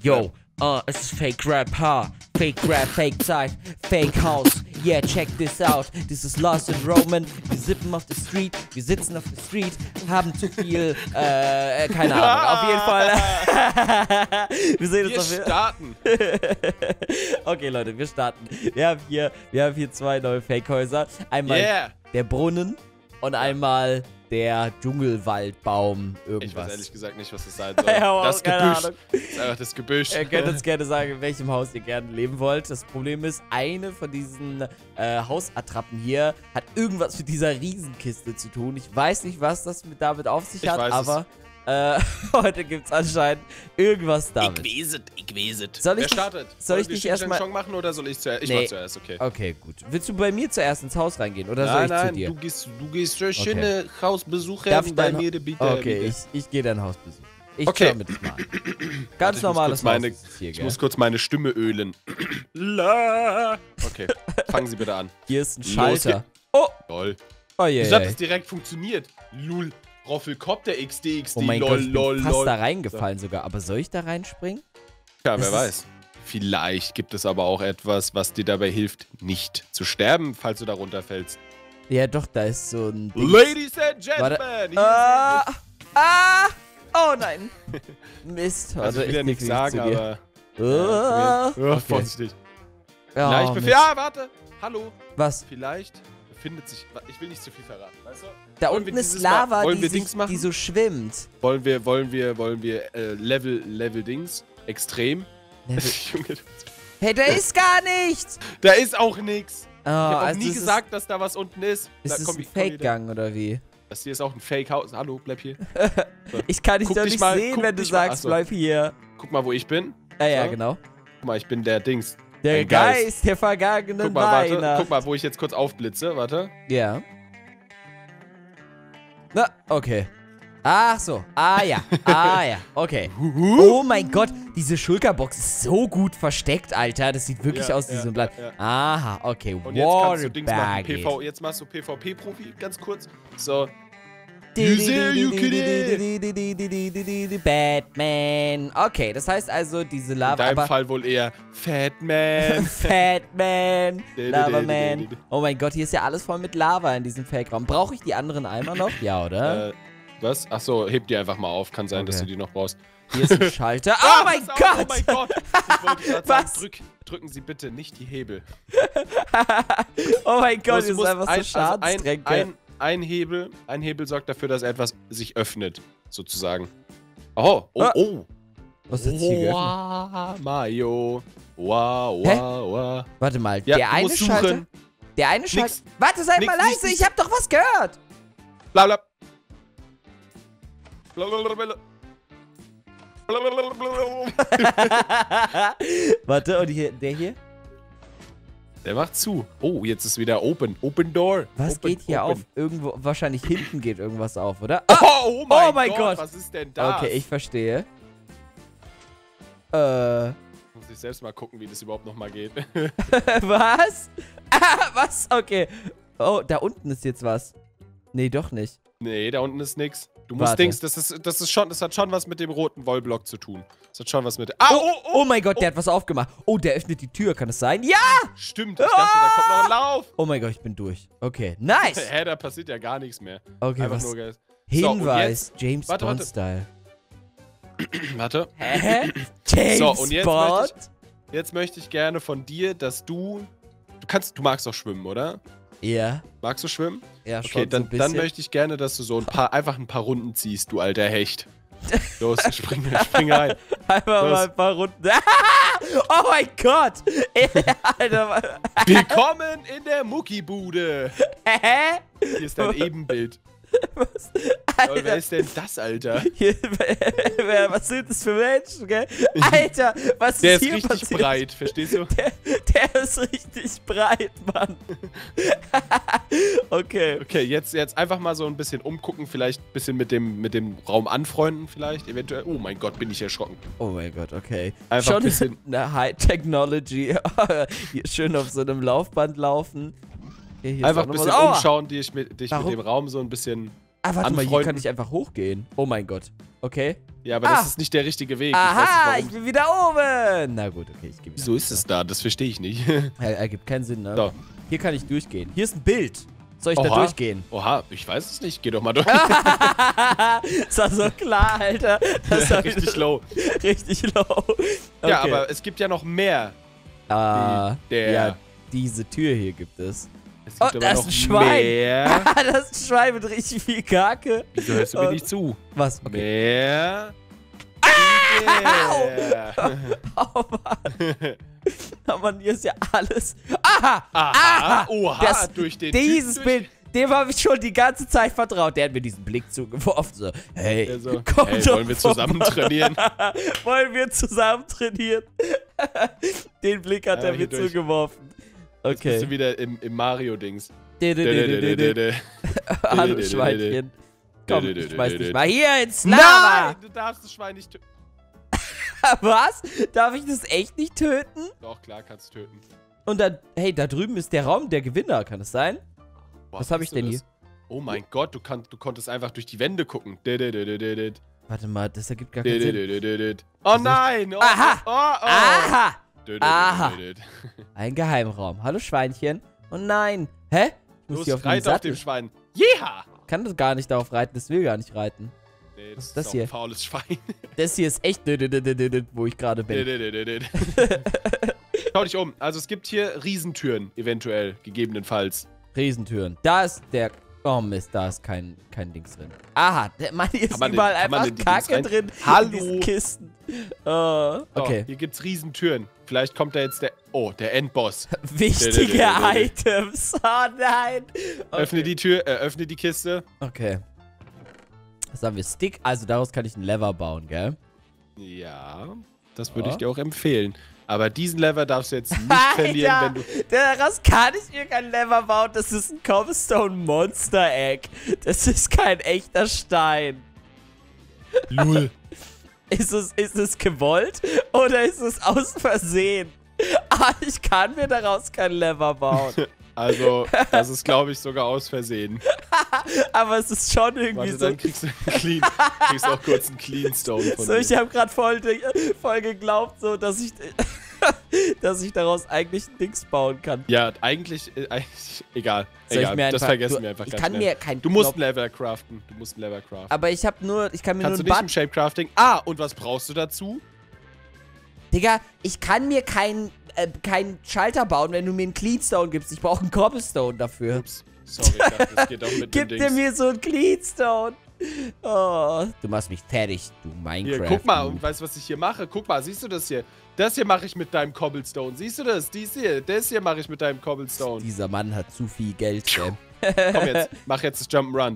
Yo, es ist Fake Rap, Fake Rap, Fake Zeit, Fake House. Yeah, check this out. This is Lost in Roman. Wir sippen auf der Street, wir sitzen auf der Street, haben zu viel, keine Ahnung. Auf jeden Fall. Wir sehen uns Wir starten. Okay, Leute, wir starten. Wir haben hier zwei neue Fake-Häuser. Einmal der Brunnen und einmal der Dschungelwaldbaum irgendwas. Ich weiß ehrlich gesagt nicht, was das sein soll. Das Gebüsch. Das ist einfach das Gebüsch. Ihr könnt uns gerne sagen, in welchem Haus ihr gerne leben wollt. Das Problem ist, eine von diesen Hausattrappen hier hat irgendwas mit dieser Riesenkiste zu tun. Ich weiß nicht, was das damit auf sich hat, aber heute gibt es anscheinend irgendwas damit. Ich weiß es. Wer startet? Soll ich nicht erstmal machen oder soll ich zuerst? Ich mach zuerst, okay. Okay, gut. Willst du bei mir zuerst ins Haus reingehen oder soll ich zu dir? Du gehst so schöne Hausbesuche bei mir, bitte. Okay, ich gehe dein Haus besuchen. Ich schau mir das mal an. Ganz normales Haus hier, ich muss kurz meine Stimme ölen. Okay, fangen Sie bitte an. Hier ist ein Schalter. Oh! Lol. Oh je. Ich hab das direkt funktioniert. Lul. Roffelkopter XD. Oh mein Gott, ich bin fast da reingefallen sogar. Aber soll ich da reinspringen? Ja, wer weiß. Vielleicht gibt es aber auch etwas, was dir dabei hilft, nicht zu sterben, falls du da runterfällst. Ja, doch, da ist so ein Ding. Ladies and Gentlemen! Oh nein! Mist. Also ich will ja nichts sagen, aber... vorsichtig. Ja, warte! Hallo! Was? Vielleicht befindet sich... Ich will nicht zu viel verraten, weißt du? Da unten ist Lava, die so schwimmt. Wollen wir Level-Dings? Extrem? Hey, da ist gar nichts! Da ist auch nichts! Oh, ich hab auch nie gesagt, dass da was unten ist. Ist das ein Fake-Gang oder wie? Das hier ist auch ein Fake-Haus. Hallo, bleib hier. So. Ich kann dich doch nicht sehen, wenn du sagst, bleib hier. Guck mal, wo ich bin. Ja, genau. Guck mal, ich bin der Dings. Der Geist der vergangenen Weihnacht. Guck mal, wo ich jetzt kurz aufblitze. Warte. Ja. Na, okay. Ach so. Ja. Okay. Oh mein Gott. Diese Schulterbox ist so gut versteckt, Alter. Das sieht wirklich aus wie so ein Blatt. Aha, okay. Und jetzt kannst du Dings machen. Jetzt machst du PvP-Profi, ganz kurz. So. Batman. Okay, das heißt also, diese Lava... In deinem Fall wohl eher Fatman. Fatman. Lavaman. Oh mein Gott, hier ist ja alles voll mit Lava in diesem Fake-Raum. Brauche ich die anderen Eimer noch? Ja, oder? Was? Achso, heb die einfach mal auf. Kann sein, dass du die noch brauchst. Hier ist ein Schalter. Oh mein Gott! Oh mein Gott! Ich wollte gerade sagen, drücken Sie bitte nicht die Hebel. Oh mein Gott, das ist einfach so Schadenstrenke. Ein Hebel sorgt dafür, dass etwas sich öffnet, sozusagen. Oh. Was ist jetzt hier geöffnet? Mayo. Wow. Warte mal, der eine Schalter... Der eine Schalter... Warte, sei mal leise, ich hab doch was gehört! Blablabla. Warte, und hier, der hier? Der macht zu. Oh, jetzt ist wieder Open. Open Door. Was geht hier auf? Irgendwo, wahrscheinlich hinten geht irgendwas auf, oder? Oh mein Gott. Was ist denn das? Okay, ich verstehe. Muss ich selbst mal gucken, wie das überhaupt nochmal geht. Was? Was? Okay. Oh, da unten ist jetzt was. Nee, doch nicht. Nee, da unten ist nix. Du musst Dings, das hat schon was mit dem roten Wollblock zu tun. Das hat schon was mit... Oh mein Gott, der hat was aufgemacht. Oh, der öffnet die Tür, kann das sein? Ja! Stimmt, ich dachte, da kommt noch ein Lauf. Oh mein Gott, ich bin durch. Okay, nice. Hä, da passiert ja gar nichts mehr. Okay, einfach was? Nur geil. Hinweis, So, James Bond-Style. Warte. Hä? James Bond? Jetzt möchte ich gerne von dir, dass du magst doch schwimmen, oder? Ja. Magst du schwimmen? Ja, schon okay, dann möchte ich gerne, dass du so einfach ein paar Runden ziehst, du alter Hecht. Los, spring rein. Einfach mal ein paar Runden. Oh mein Gott! Alter. Willkommen in der Muckibude. Hä? Hier ist dein Ebenbild. Was? Alter. Wer ist denn das, Alter? Was sind das für Menschen, gell? Alter, was ist hier passiert? Der ist richtig breit, verstehst du? Der ist richtig breit, Mann. Okay. Okay, jetzt einfach mal so ein bisschen umgucken, vielleicht ein bisschen mit dem Raum anfreunden, vielleicht, eventuell. Oh mein Gott, bin ich erschrocken. Oh mein Gott, okay. Einfach schon ein bisschen eine High-Technology. Hier schön auf so einem Laufband laufen. Okay, einfach ein bisschen umschauen, dich mit dem Raum so ein bisschen Ah, warte mal, hier Freunden. kann ich einfach hochgehen. Oh mein Gott. Okay. Ja, aber das ist nicht der richtige Weg. Aha, ich ich bin wieder oben. Na gut, okay, ich gebe Wieso ist es da? Das verstehe ich nicht. Ergibt keinen Sinn, ne? So. Hier kann ich durchgehen. Hier ist ein Bild. Soll ich da Oha. durchgehen? Oha, ich weiß es nicht. Geh doch mal durch. Das war so klar, Alter. Das war Richtig low. Richtig low. Okay. Ja, aber es gibt ja noch mehr. Ja, diese Tür hier gibt es. Es Oh, gibt aber da ist noch ein Schwein. Mehr. Das ist ein Schwein mit richtig viel Kacke. Wieso hörst du mir nicht zu? Was? Okay. Mehr. Oh Mann. Oh Mann, hier ist ja alles. Aha! Aha. Oha, durch den Dieses Typ Bild, dem habe ich schon die ganze Zeit vertraut. Der hat mir diesen Blick zugeworfen. So, hey, Also, komm hey, doch wollen wir zusammen trainieren? Wollen wir zusammen trainieren? Den Blick hat Ja, er mir hier durch. zugeworfen. Jetzt bist du Okay. wieder im Mario-Dings. Hallo Schweinchen. Komm, ich schmeiß dich mal hier ins Lava. Nein, du darfst das Schwein nicht töten. Was? Darf ich das echt nicht töten? Doch, klar, kannst du töten. Und dann, hey, da drüben ist der Raum der Gewinner, kann es sein? Boah, Was habe ich siehst du denn das? hier? Oh mein Gott, du konntest einfach durch die Wände gucken. Warte mal, das ergibt gar keinen Sinn. Oh nein! Oh, Aha! Oh, oh. Aha! Aha! Aha! Ein Geheimraum. Hallo Schweinchen. Oh nein. Hä? Ich muss Los, hier auf den reit auf Sattel. dem Schwein. Jeha! Ich kann das gar nicht darauf reiten, das will gar nicht reiten. Nee, Was ist das hier? Ein faules Schwein. Das hier ist echt, wo ich gerade bin. Schau dich um. Also es gibt hier Riesentüren, eventuell, gegebenenfalls. Riesentüren. Da ist der... Oh Mist, da ist kein Dings drin. Aha, Mann, hier ist überall kann man einfach in die Dings Kacke rein? drin. Hallo. In diesen Kisten. So, Okay. hier gibt's Riesentüren. Vielleicht kommt da jetzt der... Oh, der Endboss. Wichtige Items. Oh nein. Okay. Öffne die Tür, öffne die Kiste. Okay. Was haben wir? Stick. Also daraus kann ich einen Lever bauen, gell? Ja, das würde ich dir auch empfehlen. Aber diesen Lever darfst du jetzt nicht verlieren, wenn du... Daraus kann ich mir kein Lever bauen. Das ist ein Cobblestone Monster Egg. Das ist kein echter Stein. Lul. Ist es gewollt oder ist es aus Versehen? Ich kann mir daraus kein Lever bauen. Also, das ist, glaube ich, sogar aus Versehen. Aber es ist schon irgendwie Warte, so. dann kriegst du kriegst auch kurz einen Clean Stone von So, mir. ich habe gerade voll geglaubt, so, dass ich daraus eigentlich ein Dings bauen kann. Ja, eigentlich egal. Soll ich Egal, mir das einfach- vergessen du- wir einfach ich ganz kann schnell. mir kein Du musst Knopf- ein Lever craften. Du musst ein Lever craften. Aber ich kann mir Kannst nur du einen nicht im Button. Shape Crafting? Ah, und was brauchst du dazu? Digga, ich kann mir keinen Schalter bauen, wenn du mir einen Cleanstone gibst. Ich brauche einen Cobblestone dafür. Ups, sorry, ich dachte, das geht auch mit dem Gib dir Dings. mir so einen Cleanstone. Oh, du machst mich fertig, du Minecraft. Hier, guck mal, du. und weißt du, was ich hier mache? Guck mal, siehst du das hier? Das hier mache ich mit deinem Cobblestone. Siehst du das? Das hier mache ich mit deinem Cobblestone. Dieser Mann hat zu viel Geld, Sam. Komm jetzt, mach jetzt das Jump'n'Run.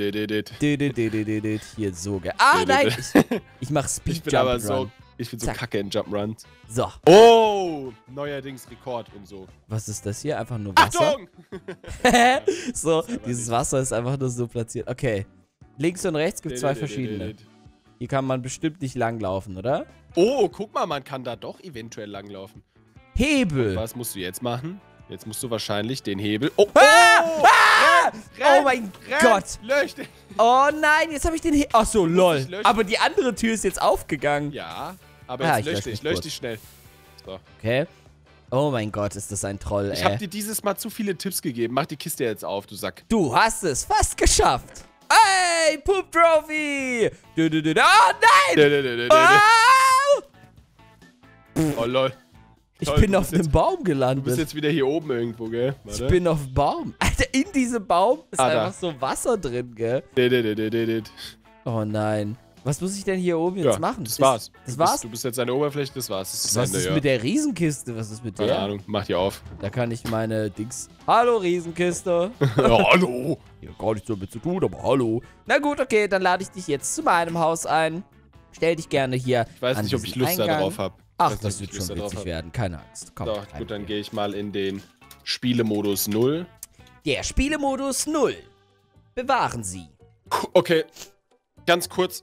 Hier so geil. Ah, nein! Ich mach Speed Ich bin Jump aber and so, Run. ich bin so Zack. kacke in Jump'n'Runs. So, Oh, neuerdings Rekord und so. was ist das hier? Einfach nur Wasser? Achtung! So, Das ist aber dieses nicht. Wasser ist einfach nur so platziert. Okay. Links und rechts gibt es zwei verschiedene. Hier kann man bestimmt nicht langlaufen, oder? Oh, guck mal, man kann da doch eventuell langlaufen. Hebel. Was musst du jetzt machen? Jetzt musst du wahrscheinlich den Hebel... Oh, Oh mein Gott. Lösch den. Oh nein, jetzt habe ich den Hebel. Ach so, lol. dich löschen. Aber die andere Tür ist jetzt aufgegangen. Ja, aber Ah, jetzt ich lösch mich lösch kurz. dich schnell. So. Okay. Oh mein Gott, ist das ein Troll, Ich habe ey. dir dieses Mal zu viele Tipps gegeben. Mach die Kiste jetzt auf, du Sack. Du hast es fast geschafft. Ey, Poop Trophy. Oh nein. Au! Oh, lol. Ich Toll, bin du auf bist einem Baum Du bist gelandet. jetzt wieder hier oben irgendwo, gell? Ich bin auf dem Baum. Alter, in diesem Baum ist Ah, da. einfach so Wasser drin, gell? Warte. Oh nein. Was muss ich denn hier oben jetzt Ja, machen? das war's. Das war's? Du bist jetzt an der Oberfläche, das war's. Das ist das Was Ende, ist ja. mit der Riesenkiste? Was ist mit Keine der? Ahnung, mach die auf. Da kann ich meine Dings... Hallo, Riesenkiste. Ja, hallo. Hier gar nichts damit zu tun, aber hallo. Na gut, okay, dann lade ich dich jetzt zu meinem Haus ein. Stell dich gerne hier Ich weiß an nicht, ob ich diesen Lust Eingang. darauf habe. Ach, das wird schon witzig werden. Keine Angst. Komm, So, rein gut, dann hier. gehe ich mal in den Spielemodus 0. Der Spielemodus 0. Bewahren Sie. Okay, ganz kurz,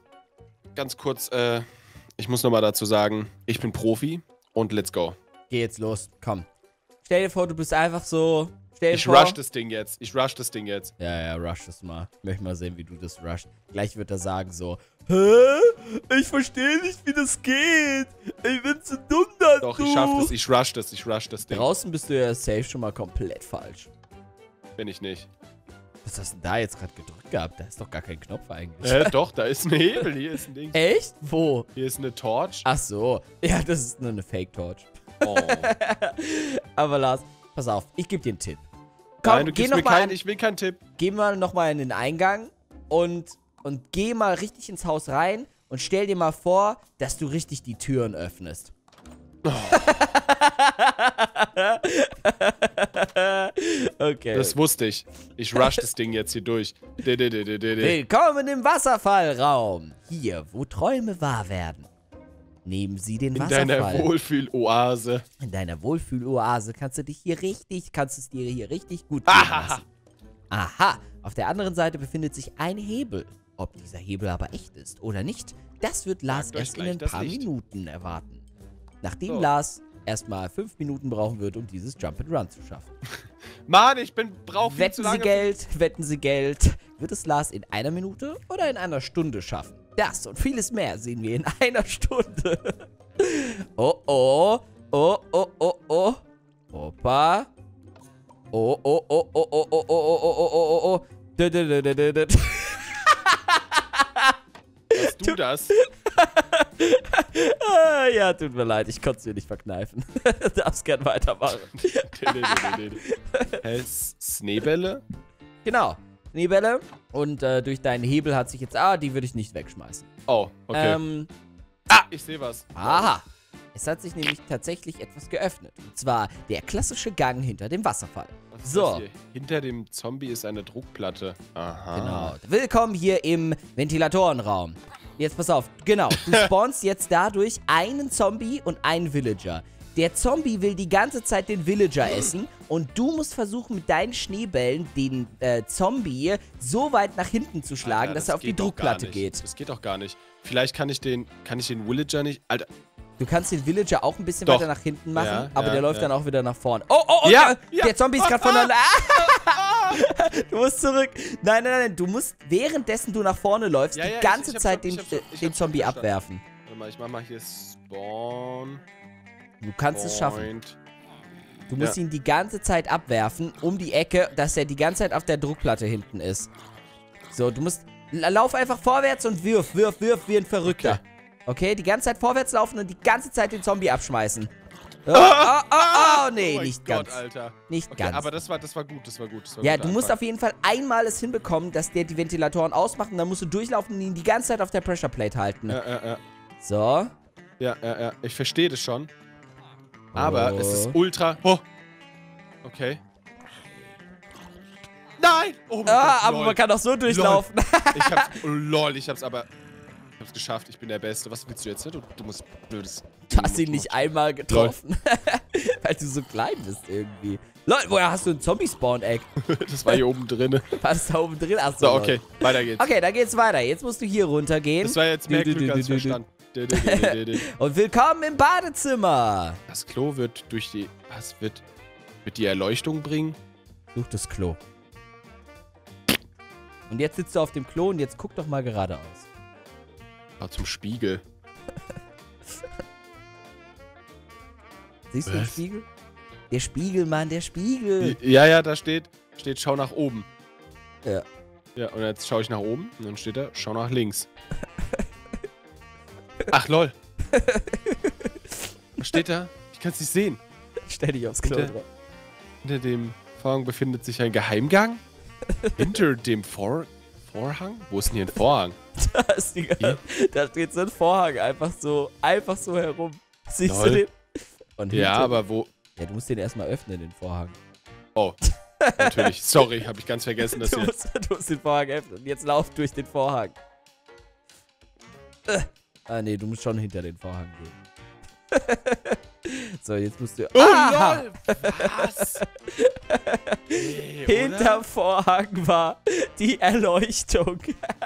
ich muss nochmal dazu sagen, ich bin Profi und let's go. Geh jetzt los. Komm. Stell dir vor, du bist einfach so Stell Ich vor. rush das Ding jetzt. Ja, rush das mal. Ich möchte mal sehen, wie du das rushst. Gleich wird er sagen so, hä? Ich verstehe nicht, wie das geht. Ich bin zu dumm dazu. Doch, ich schaff das. Ich rush das Ding. Draußen bist du ja safe schon mal komplett falsch. Bin ich nicht. Was hast du denn da jetzt gerade gedrückt gehabt? Da ist doch gar kein Knopf eigentlich. Doch, da ist ein Hebel. Hier ist ein Ding. Echt? Wo? Hier ist eine Torch. Ach so. Ja, das ist nur eine Fake-Torch. Oh. Aber Lars, pass auf, ich gebe dir einen Tipp. Komm, Nein, du gibst mir keinen. Ich will keinen Tipp. Geh mal nochmal in den Eingang und geh mal richtig ins Haus rein und stell dir mal vor, dass du richtig die Türen öffnest. Oh. Okay. Das wusste ich. Ich rush das Ding jetzt hier durch. Willkommen im Wasserfallraum. Hier, wo Träume wahr werden. Nehmen Sie den Wasserfall. In deiner Wohlfühloase. In deiner Wohlfühloase kannst du es dir hier richtig gut gehen lassen. Aha. Auf der anderen Seite befindet sich ein Hebel. Ob dieser Hebel aber echt ist oder nicht, das wird Lars erst in ein paar Minuten erwarten. Nachdem Lars erstmal 5 Minuten brauchen wird, um dieses Jump'n'Run zu schaffen. Mann, brauche viel zu lange. Wetten Sie Geld. Wird es Lars in einer Minute oder in einer Stunde schaffen? Das und vieles mehr sehen wir in einer Stunde. Oh, oh. Oh, oh, oh, oh. Opa. Oh, oh, oh, oh, oh, oh, oh, oh, oh, oh, oh, oh. Hast du das? Ja, tut mir leid, ich konnte es mir nicht verkneifen. Darfst gern weitermachen. Schneebälle? Genau, Schneebälle. Und durch deinen Hebel hat sich jetzt... die würde ich nicht wegschmeißen. Oh, okay. Ich sehe was. Aha. Es hat sich nämlich tatsächlich etwas geöffnet. Und zwar der klassische Gang hinter dem Wasserfall. Was ist So. das hier? Hinter dem Zombie ist eine Druckplatte. Aha. Genau. Willkommen hier im Ventilatorenraum. Jetzt pass auf. Genau. Du spawnst jetzt dadurch einen Zombie und einen Villager. Der Zombie will die ganze Zeit den Villager essen und du musst versuchen, mit deinen Schneebällen den Zombie so weit nach hinten zu schlagen, Alter, dass er auf die Druckplatte geht. Das geht doch gar nicht. Vielleicht kann ich den Villager nicht... Alter. Du kannst den Villager auch ein bisschen Doch. weiter nach hinten machen, Ja, aber der läuft dann auch wieder nach vorne. Oh, Der Zombie ist gerade von der... Du musst zurück. Nein. Du musst, währenddessen du nach vorne läufst, die ganze Zeit den Zombie abwerfen. Warte mal, ich mach mal hier Spawn. Du kannst es schaffen. Du musst ihn die ganze Zeit abwerfen, um die Ecke, dass er die ganze Zeit auf der Druckplatte hinten ist. So, du musst... Lauf einfach vorwärts und wirf wie ein Verrückter. Okay, die ganze Zeit vorwärts laufen und die ganze Zeit den Zombie abschmeißen. Nee, nicht ganz. Alter. Nicht ganz. Aber das war gut. Ja, du musst auf jeden Fall einmal es hinbekommen, dass der die Ventilatoren ausmacht und dann musst du durchlaufen und ihn die ganze Zeit auf der Pressure Plate halten. Ja. So. Ja. Ich verstehe das schon. Aber es ist ultra... Oh. Okay. Nein! Oh mein Gott, aber man kann auch so durchlaufen. Ich hab's geschafft. Ich bin der Beste. Was willst du jetzt? Du musst blödes... Du hast ihn nicht einmal getroffen. Weil du so klein bist irgendwie. Leute, woher hast du ein Zombie-Spawn-Egg? Das war hier oben drin. Was ist da oben drin? Achso. So, okay. Weiter geht's. Okay, dann geht's weiter. Jetzt musst du hier runtergehen. Das war jetzt mehr Glück als Verstand. Und willkommen im Badezimmer. Das Klo wird durch die... Was wird die Erleuchtung bringen? Such das Klo. Und jetzt sitzt du auf dem Klo und jetzt guck doch mal geradeaus. Zum Spiegel. Siehst du den Spiegel? Der Spiegel, Mann, der Spiegel. Ja, da steht, schau nach oben. Ja. Ja, und jetzt schaue ich nach oben und dann steht da, schau nach links. Ach, lol. Was steht da? Ich kann es nicht sehen. Stell dich aufs Klo drauf. Hinter dem Vorhang befindet sich ein Geheimgang. Hinter dem Vorhang? Wo ist denn hier ein Vorhang? Da steht so ein Vorhang einfach so herum. Siehst Lol. du den? Und ja, aber wo? Ja, du musst den erstmal öffnen, den Vorhang. Oh, natürlich. Sorry, habe ich ganz vergessen, dass du musst den Vorhang öffnen. Jetzt lauf durch den Vorhang. Nee, du musst schon hinter den Vorhang gehen. So, jetzt musst du... Oh, lol! Was? Nee, hinterm Vorhang war die Erleuchtung.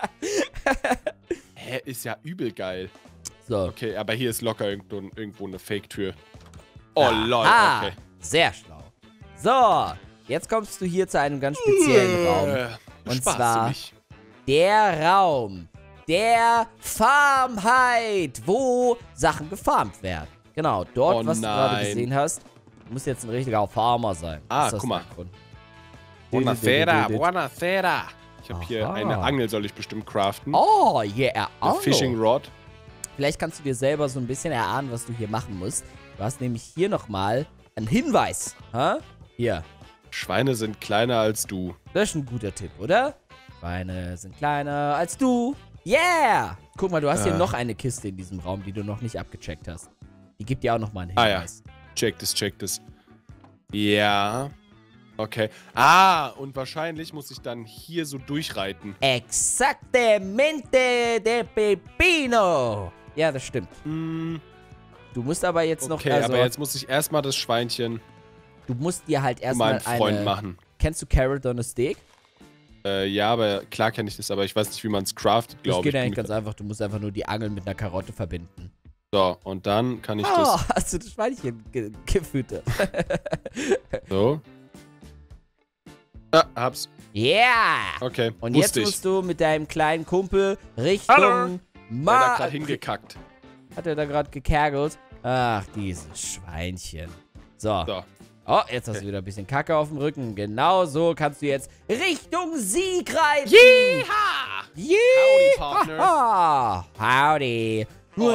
Hä, ist ja übel geil. So. Okay, aber hier ist locker irgendwo eine Fake-Tür. Oh, lol, Ah, okay. sehr schlau. So, jetzt kommst du hier zu einem ganz speziellen Raum. Und Spaß zwar mich. der Raum der Farmheit, wo Sachen gefarmt werden. Genau, dort, Oh was du gerade nein. gesehen hast, muss jetzt ein richtiger Farmer sein. Ah, Ist das guck mal. der Grund? Buonasera, buonasera. Ich habe hier Aha. eine Angel, soll ich bestimmt craften. Oh, yeah. Eine Oh. Fishing Rod. Vielleicht kannst du dir selber so ein bisschen erahnen, was du hier machen musst. Du hast nämlich hier nochmal einen Hinweis. Ha? Hier. Schweine sind kleiner als du. Das ist ein guter Tipp, oder? Schweine sind kleiner als du. Yeah! Guck mal, du hast hier noch eine Kiste in diesem Raum, die du noch nicht abgecheckt hast. Die gibt dir auch nochmal einen Ah ja. Hinweis. Check das. Ja. Okay. Ah, und wahrscheinlich muss ich dann hier so durchreiten. Exactamente de Pepino. Ja, das stimmt. Hm, Du musst aber jetzt noch, okay, also, aber jetzt muss ich erstmal das Schweinchen du musst dir halt zu erstmal meinem Freund eine... machen. Kennst du Carrot on a Stick? Ja, aber klar kenne ich das, aber ich weiß nicht, wie man es craftet, Das glaube geht ich. eigentlich ganz einfach. Du musst einfach nur die Angel mit einer Karotte verbinden. So, und dann kann ich Oh, das hast du das Schweinchen gefüttert? so. Ah, hab's. Yeah! Okay, Und jetzt wusste ich. musst du mit deinem kleinen Kumpel Richtung Hallo. Der hat Ma... gerade hingekackt. Hat er da gerade gekergelt? Ach, dieses Schweinchen. So. So. Oh, jetzt hast du wieder ein bisschen Kacke auf dem Rücken. Genau so kannst du jetzt Richtung Sieg reiten. Yeeha! Yeah! Howdy, Partner. Howdy. Oh,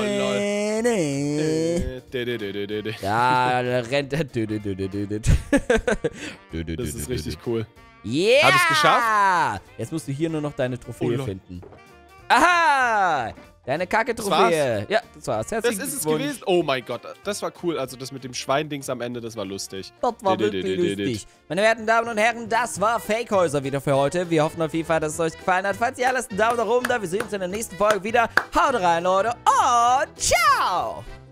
lol. Da rennt er. Das ist richtig cool. Yeah! Hab ich's geschafft? Jetzt musst du hier nur noch deine Trophäe Oh, lol. finden. Aha! Deine Kacke-Trophäe. Ja, das war's. Das Herzlichen ist es Glückwunsch. gewesen. Oh mein Gott, das war cool. Also das mit dem Schweindings am Ende, das war lustig. Das war wirklich lustig. Meine werten Damen und Herren, das war Fakehäuser wieder für heute. Wir hoffen auf jeden Fall, dass es euch gefallen hat. Falls ihr lasst einen Daumen nach oben da. Wir sehen uns in der nächsten Folge wieder. Haut rein, Leute. Und ciao!